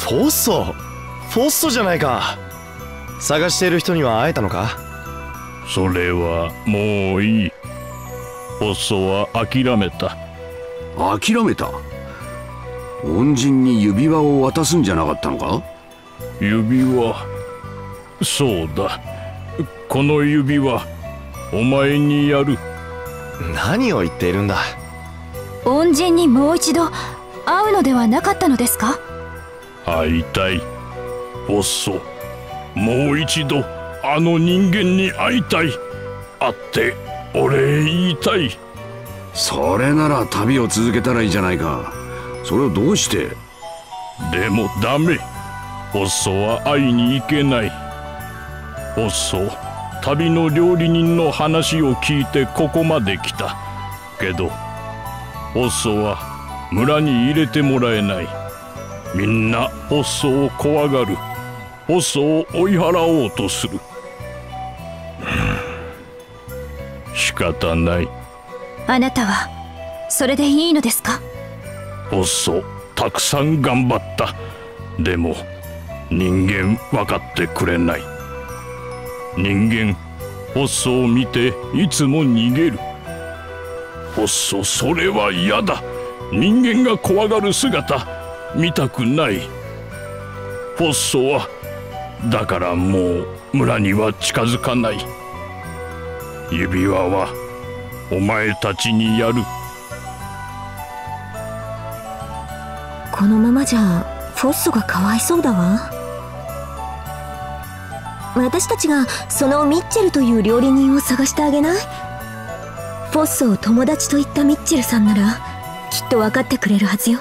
フォッソじゃないか。探している人には会えたのか？ それはもういい。フォッソは諦めた。 諦めた？恩人に指輪を渡すんじゃなかったのか？ 指輪、そうだ。この指輪お前にやる。 何を言っているんだ。 恩人にもう一度会うのではなかったのですか？ 会いたい。フォッソ、もう一度あの人間に会いたい。会ってお礼言いたい。 それなら旅を続けたらいいじゃないか。それをどうして？ でもダメ。フォッソは会いに行けない。フォッソ、旅の料理人の話を聞いてここまで来たけど、フォッソは村に入れてもらえない。みんなフォッソを怖がる。フォッソを追い払おうとする。仕方ない。 あなたはそれでいいのですか？ フォッソ、たくさん頑張った。でも人間分かってくれない。人間フォッソを見ていつも逃げる。フォッソ、それは嫌だ。人間が怖がる姿見たくない。フォッソはだからもう村には近づかない。指輪はお前たちにやる。 このままじゃフォッソがかわいそうだわ。私たちがそのミッチェルという料理人を探してあげない？フォッソを友達と言ったミッチェルさんならきっと分かってくれるはずよ。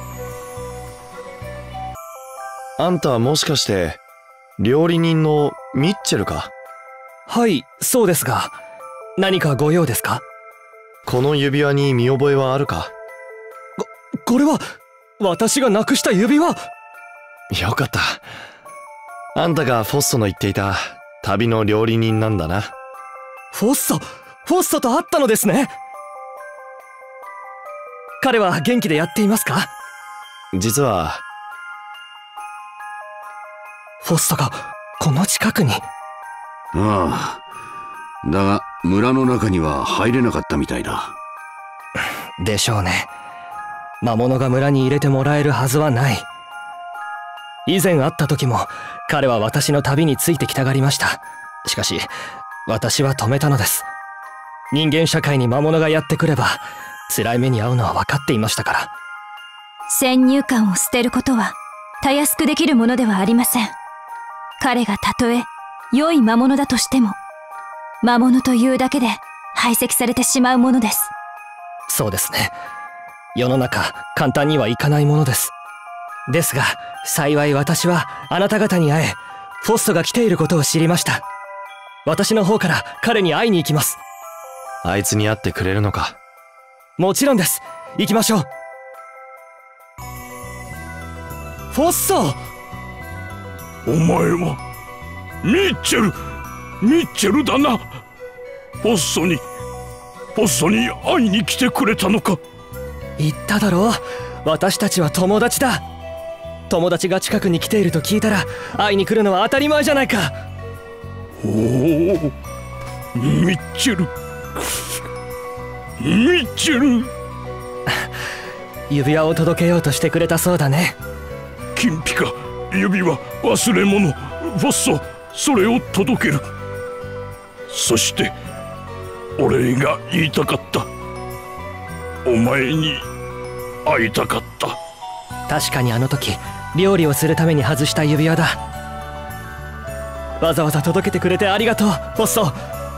あんたはもしかして料理人のミッチェルか？ はい、そうですが、何かご用ですか？ この指輪に見覚えはあるか？ これは私がなくした指輪。 よかった。あんたがフォッソの言っていた旅の料理人なんだな。 フォッソと会ったのですね。彼は元気でやっていますか？ 実はフォッソがこの近くに。 ああ、だが村の中には入れなかったみたいだ。 でしょうね。魔物が村に入れてもらえるはずはない。以前会った時も彼は私の旅についてきたがりました。しかし私は止めたのです。人間社会に魔物がやってくれば辛い目に遭うのは分かっていましたから。 先入観を捨てることはたやすくできるものではありません。彼がたとえ良い魔物だとしても魔物というだけで排斥されてしまうものです。 そうですね。世の中簡単にはいかないものです。ですが幸い私はあなた方に会え、フォッソが来ていることを知りました。私の方から彼に会いに行きます。 あいつに会ってくれるのか？ もちろんです。行きましょう。フォッソ！ お前はミッチェルだな。フォッソに会いに来てくれたのか？ 言っただろう。私たちは友達だ。友達が近くに来ていると聞いたら会いに来るのは当たり前じゃないか。 おお、ミッチェル指輪を届けようとしてくれたそうだね。 金ピカ、指輪、忘れ物。フォッソ、それを届ける。そしてお礼が言いたかった。お前に会いたかった。 確かにあの時料理をするために外した指輪だ。わざわざ届けてくれてありがとう、フォッソ。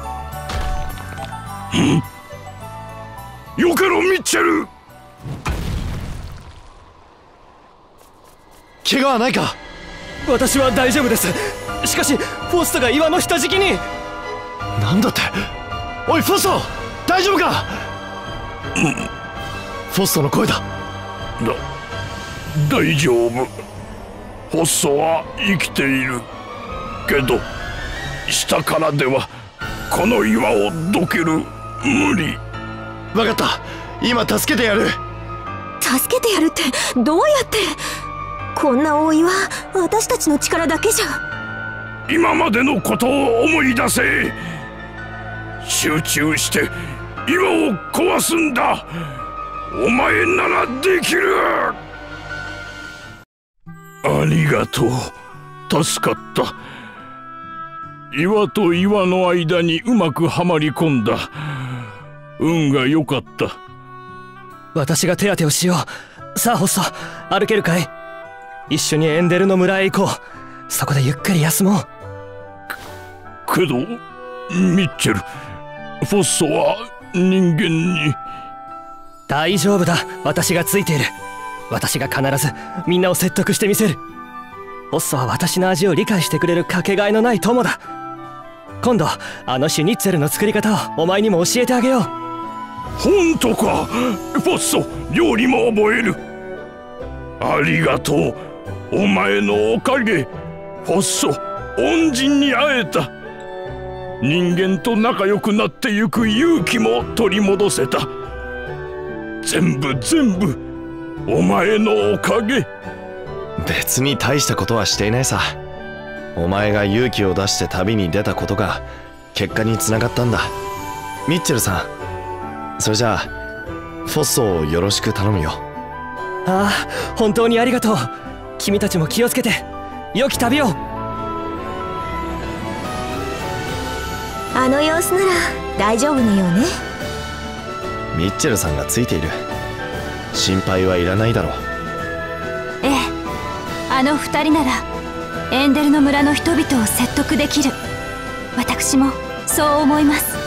よけろミッチェル。 怪我はないか？ 私は大丈夫です。しかしフォッソが岩の下敷きに。 なんだって？おいフォッソ、大丈夫か？フォッソの声だ。 大丈夫。フォッソは生きているけど、下からではこの岩をどける無理。 分かった、今助けてやる。 助けてやるってどうやって？ こんな大岩、私たちの力だけじゃ。 今までのことを思い出せ。集中して岩を壊すんだ。お前ならできる。ありがとう。助かった。岩と岩の間にうまくはまり込んだ。運が良かった。 私が手当てをしよう。さあホッソ、歩けるかい？一緒にエンデルの村へ行こう。そこでゆっくり休もう。 けどミッチェル、フォッソは人間に。 大丈夫だ、私がついている。私が必ずみんなを説得してみせる。ホッソは私の味を理解してくれるかけがえのない友だ。今度あのシュニッツェルの作り方をお前にも教えてあげよう。 本当か？フォッソ、料理も覚える。ありがとう。お前のおかげ、フォッソ、恩人に会えた。人間と仲良くなってゆく勇気も取り戻せた。全部お前のおかげ。 別に大したことはしていないさ。お前が勇気を出して旅に出たことが結果につながったんだ。ミッチェルさん、それじゃあフォッソをよろしく頼むよ。 ああ、本当にありがとう。君たちも気をつけて。良き旅を。 あの様子なら大丈夫なようね。 ミッチェルさんがついている。心配はいらないだろう。 ええ、あの二人ならエンデルの村の人々を説得できる。私もそう思います。